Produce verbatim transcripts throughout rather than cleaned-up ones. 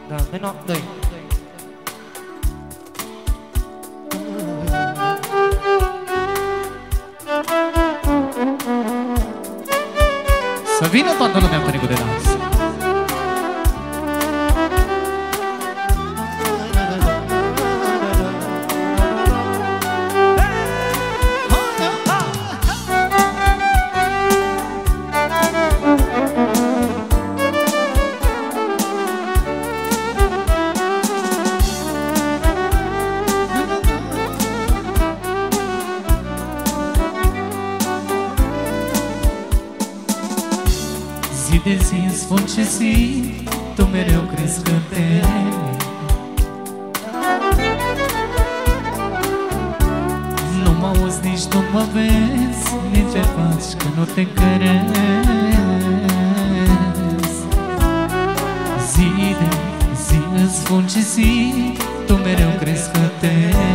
Da, de no, doi. Să vină toată lumea pe de dans. Zi de zi îmi spun ce simt, tu mereu crezi că te nu mă auzi, nici nu mă vezi, nici ce faci că nu te crezi. Zi de zi îmi spun ce simt, tu mereu crezi că te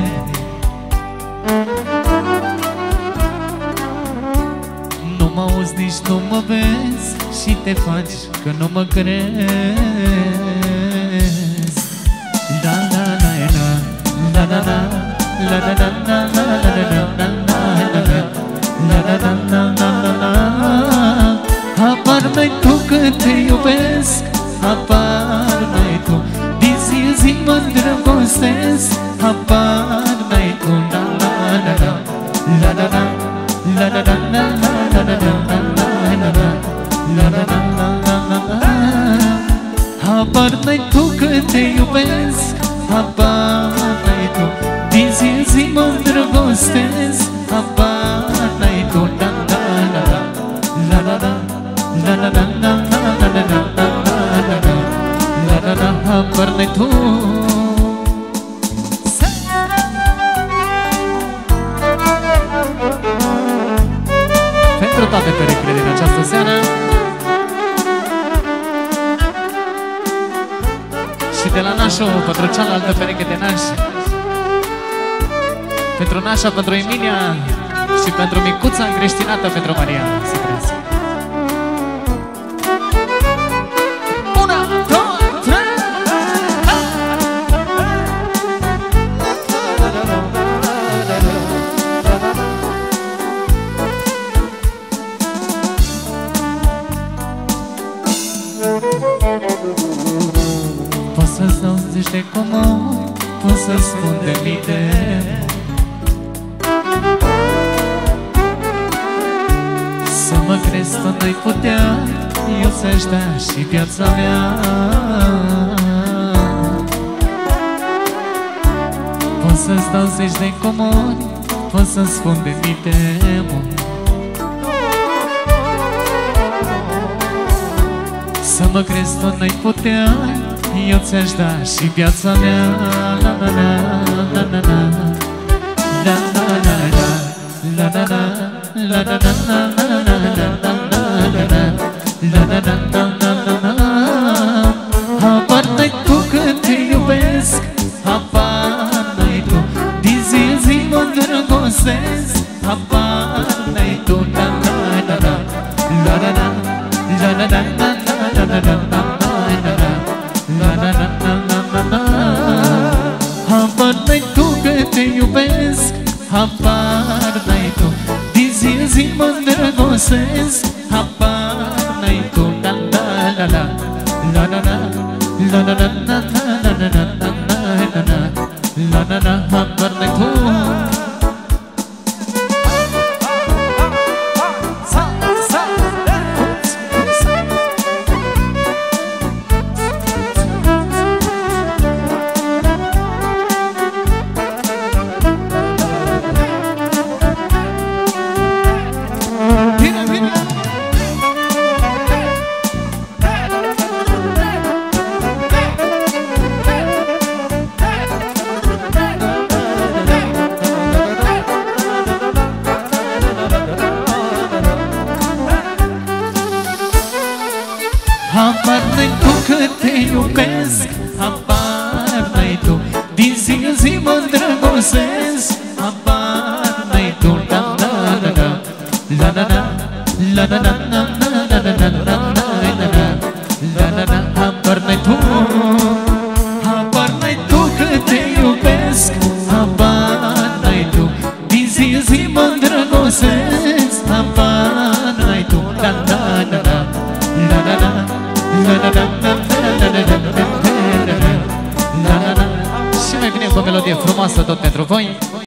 nu mă auzi, nici nu mă vezi și te faci că nu mă crezi. La la la la la la la la la la la la la la la. Apar n-ai tu că te iubesc, apar n-ai tu, din zi în zi mă îndrăgostesc, apar n-ai tu. La la la la la la la la la la la la la la la. La la la la la la la. Apar n-ai tu că te iubesc, apar n-ai tu, din zi în zi mă îndrăgostesc, apar n-ai tu. La la la la la la la la la la la la la la la. Apar n-ai tu. Pentru toate perechile din această seară și de la nașul pentru cealaltă pereche de nași, pentru nașa, pentru Emilia și pentru micuța încreștinată pentru Maria. Să trăiesc. Una, două, trei. Pot să-ți dau zeci de comori, pot să-ți spun de mii de să mă crezi tot n-ai putea, eu ți-aș da și viața mea. Pot să-ți dau zeci de comori, pot să-ți spun de mii de mori, să mă crezi tot n-ai putea, eu ți-aș da și viața mea. La la la la la la la la la la la la la la. Apar n-ai tu că te iubesc, apar n-ai tu, din zi în zi mă îndrăgostesc, apar n-ai tu. La la la la la la la la la la. La la la la la la la la. Apar n-ai tu că te iubesc, apar n-ai tu, din zi în zi mă îndrăgostesc, apar n-ai tu. La la la la la la la la la la la la la la la. Apar n-ai tu. Apar n-ai tu că te iubesc, apar n-ai tu, din zi în zi mă îndrăgostesc, apar n-ai tu. La la la la la la la la la la la la la la la la la. Apar n-ai tu. dragostesc, habar n-ai tu. La la la la la la la la la la la la la la la. Și mai bine cu o melodie frumoasă tot pentru voi.